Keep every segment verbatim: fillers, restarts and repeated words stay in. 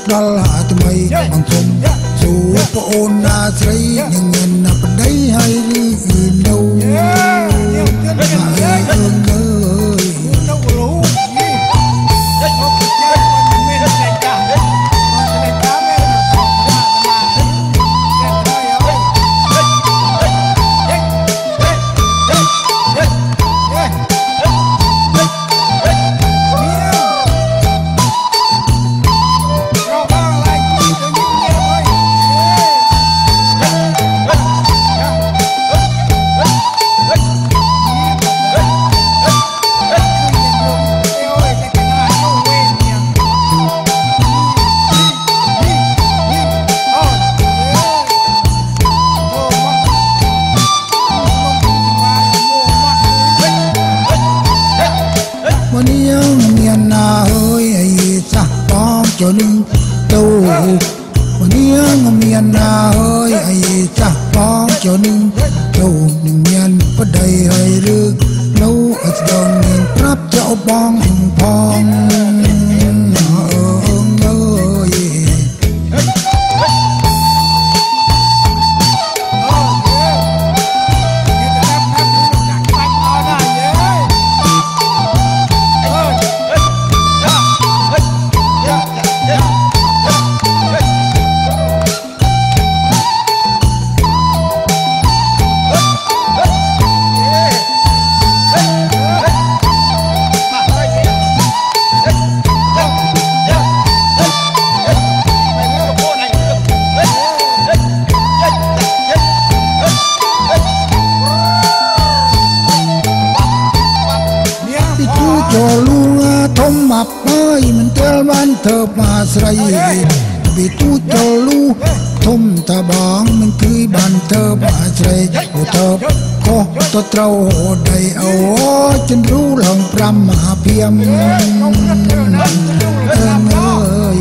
ដល់ថ្មីបងសុំសួរប្អូនណាស្រីនឹងមានណាប្តីហើយឬនៅហើយអើcho nên đâu mà niềng miền na ơi ai cha bóng cho nên đâu miền bất đầy hay rư nấu ở đồng miền trap cho bóng phong thông mập ơi mình tel ban thơ mà sấy vì tu cho lu thông ta bóng mình cười ban thơ mà sấy ô thơ có to trâu đầy áo chân rú lòng pram mà piêm ơn ơi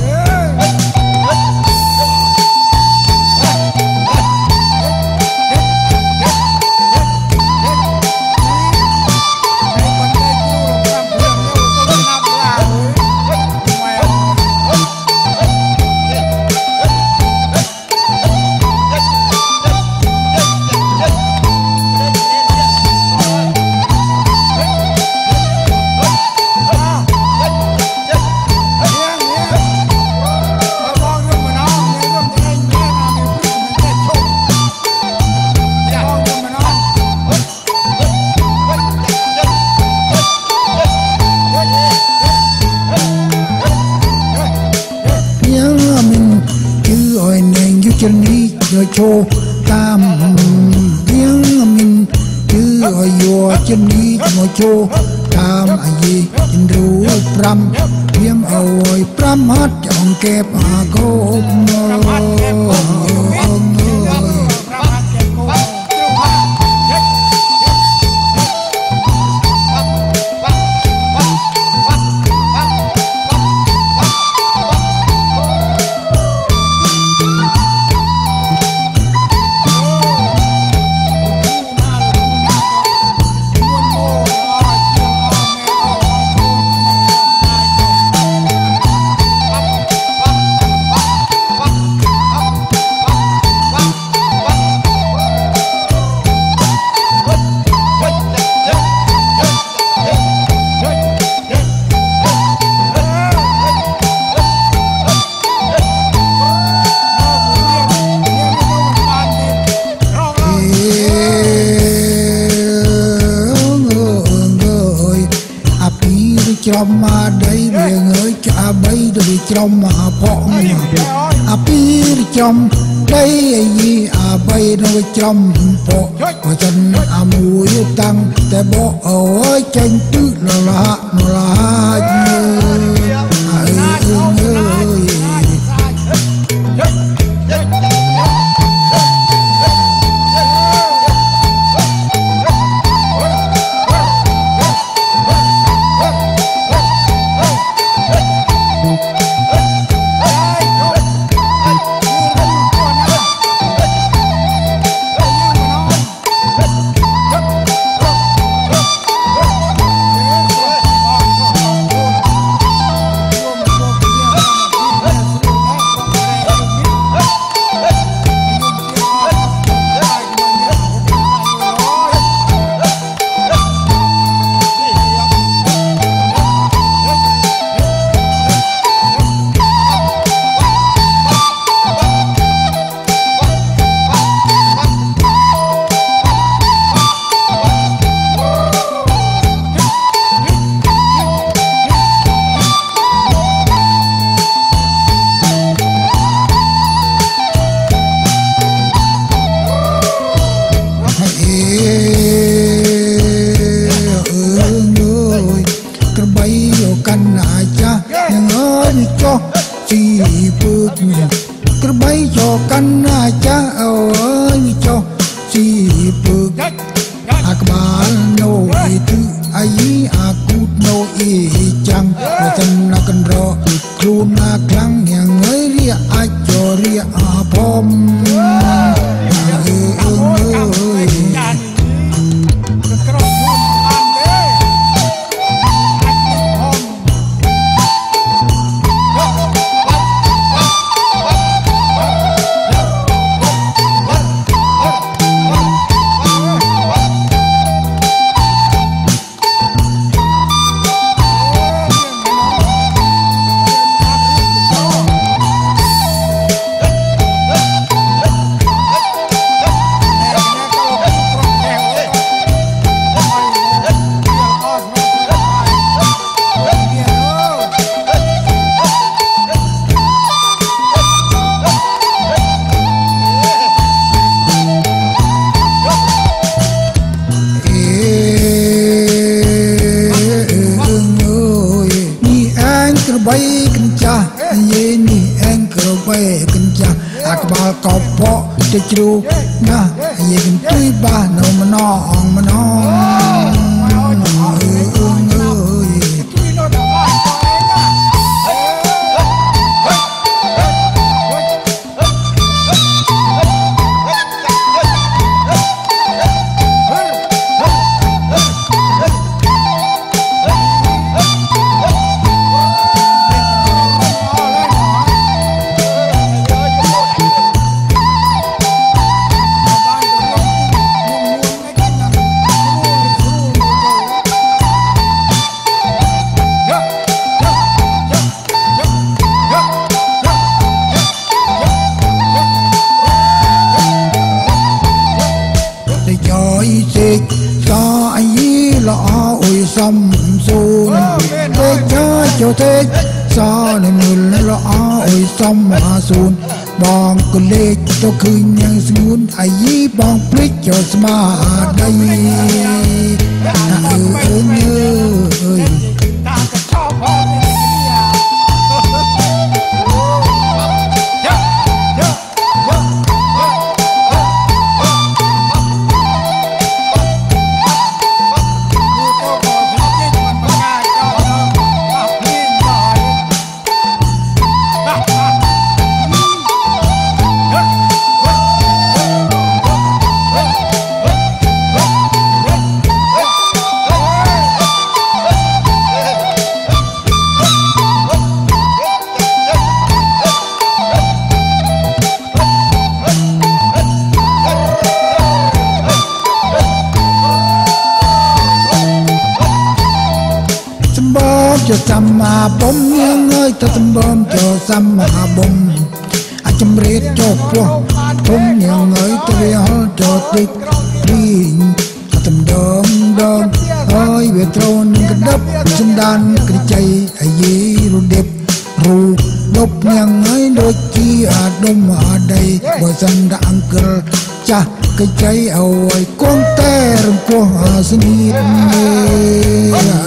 chân đi rồi cho tam tiếng mình chứ rồi vô chân đi rồi cho tam ai gì chân rú pram phim ơi pram hết chọn kẹp à cô trong mà đây miệng ơi cha bay rồi trong mà phong à pi trong đây gì à bay rồi trong bộ và chân à mùi tăngแต่บ่ơi chân tư là là như ai ơi ครูนาครั้งอย่างเอ้ยเรียอาจอเรียอาพอมเอ้ยเอ้ยใบกันจ้าเย็นนี่เองกระใบกันจ้าอากบาลกอบเพาะจะจรูนะเย็นตุยบ้านเอามานองมานองเออเออเอซาอีละโอ้ยซ้ำซูนเด็กจ้าเจ้าเทกซาในมือละโอ้ยซ้ำมาซูนบองก็เล็กเจ้าคืนยังสงุนไอ้ยี่บองพลิกเจ้าสมาได้เออเออเออจะซ้ำมาบ่มยังเอ้ยถ้าซ้ำบ่มจะซ้ำมาบ่มอาจำเร็จจบพวกทุ่มยังเอ้ยตัวเดียวจะติดรีถ้าซ้ำเดิมเดิมเอ้ยเวทโรนกระดับสันดานกระใจไอ้ยีรูเด็บรูลบยังเอ้ยโดยที่อาดมอาใดบ่สันดานเกิดจ้ะกระใจเอาไว้ก้นแต่รำกว่าสนิท